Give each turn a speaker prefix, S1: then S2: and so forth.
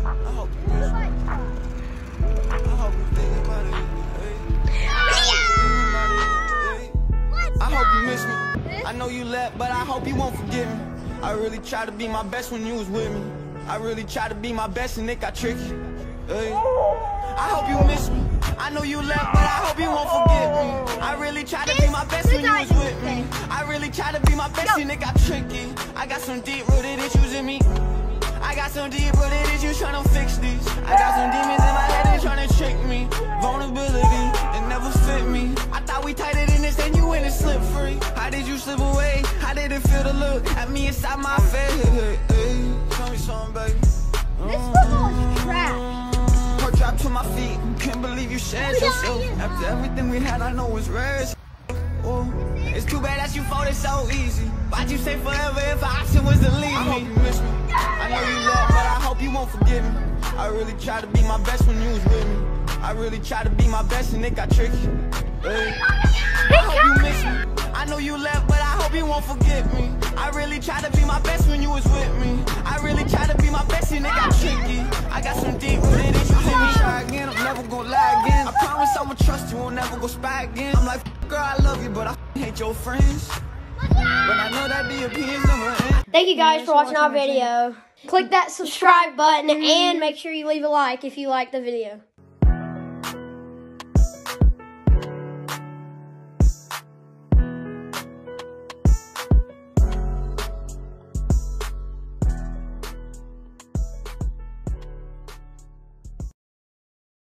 S1: hope you miss me. I hope you think about it. I hope you miss me. I know you left, but I hope you won't forget me. I really tried to be my best when you was with me. I really tried to be my best and it got tricky. I hope you miss me. I know you left, but I hope you won't forget me. I really tried to be my best when you was with me. I really tried to be my best and it got tricky. I got some deep-rooted issues in me. I got some deep-rooted issues trying to fix these. I got some demons in my head that trying to trick me. Vulnerability, it never fit me. I thought we tighter than this, then you went and slip free. How did you slip away? How did it feel to look at me inside my face? Tell me something, baby.
S2: This football is trash.
S1: Heart dropped to my feet. Can't believe you shared yourself. After everything we had, I know it's rare. It's too bad that you folded so easy. Why'd you say forever if our option was to leave me? I hope you miss me. I know you left, but I hope you won't forget me. I really tried to be my best when you was with me. I really tried to be my best and it got tricky. I hope you miss me. I know you left, but I hope you won't forget me. I really tried to be my best when you was with me. I really tried to be my best and it got tricky. I got some deep-rooted issues in me. Try again, I'm never gonna lie again. I promise I'ma trust you, won't never go spy again. I'm like, girl, I love you, but I hate your friends. But I know that the opinions never end.
S2: Thank you guys for watching our video. Click that subscribe button and make sure you leave a like if you like the video.